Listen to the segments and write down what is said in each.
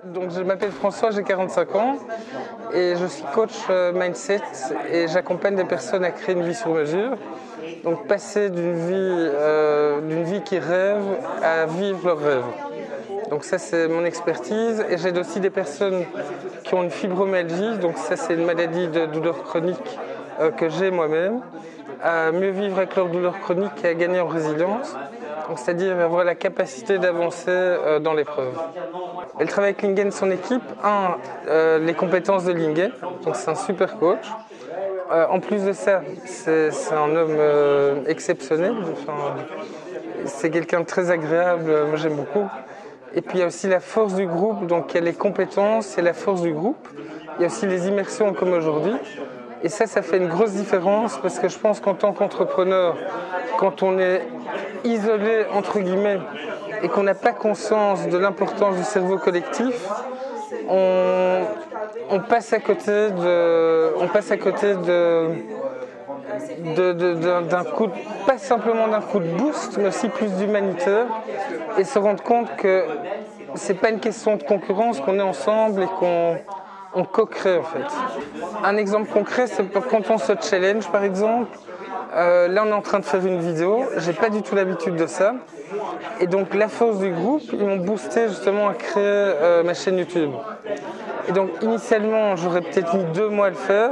Donc je m'appelle François, j'ai 45 ans et je suis coach mindset et j'accompagne des personnes à créer une vie sur mesure. Donc passer d'une vie qui rêve à vivre leur rêve. Donc ça c'est mon expertise et j'aide aussi des personnes qui ont une fibromyalgie, donc ça c'est une maladie de douleur chronique que j'ai moi-même, à mieux vivre avec leur douleur chronique et à gagner en résilience. C'est-à-dire avoir la capacité d'avancer dans l'épreuve. Elle travaille avec Lingen, son équipe. Les compétences de Lingen, donc c'est un super coach. En plus de ça, c'est un homme exceptionnel. C'est quelqu'un de très agréable, moi j'aime beaucoup. Et puis il y a aussi la force du groupe, donc il y a les compétences et la force du groupe. Il y a aussi les immersions comme aujourd'hui. Et ça fait une grosse différence parce que je pense qu'en tant qu'entrepreneur, quand on est isolé entre guillemets et qu'on n'a pas conscience de l'importance du cerveau collectif, on passe à côté d'un coup, pas simplement d'un coup de boost, mais aussi plus d'humanitaire et se rendre compte que c'est pas une question de concurrence, qu'on est ensemble et qu'on co-crée en fait. Un exemple concret, c'est quand on se challenge par exemple. Là on est en train de faire une vidéo, j'ai pas du tout l'habitude de ça. Et donc la force du groupe, ils m'ont boosté justement à créer ma chaîne YouTube. Et donc initialement j'aurais peut-être mis 2 mois à le faire.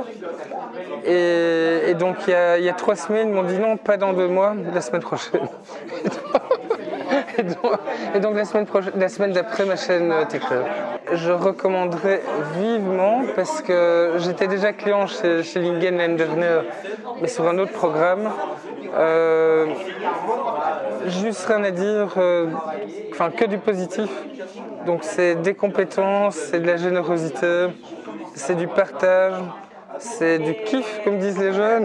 Et donc il y a 3 semaines, ils m'ont dit non, pas dans 2 mois, la semaine prochaine. Et donc la semaine d'après, ma chaîne t'écrire. Je recommanderais vivement parce que j'étais déjà client chez Lingen l'année dernière, mais sur un autre programme. Juste rien à dire, que du positif. Donc c'est des compétences, c'est de la générosité, c'est du partage, c'est du kiff comme disent les jeunes.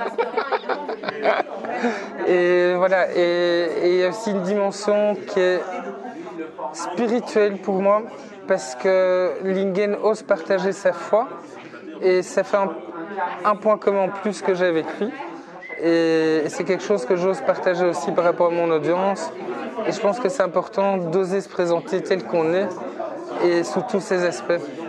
Et voilà, et il y a aussi une dimension qui est spirituelle pour moi parce que Lingen ose partager sa foi et ça fait un point commun en plus que j'ai avec lui et c'est quelque chose que j'ose partager aussi par rapport à mon audience et je pense que c'est important d'oser se présenter tel qu'on est et sous tous ses aspects.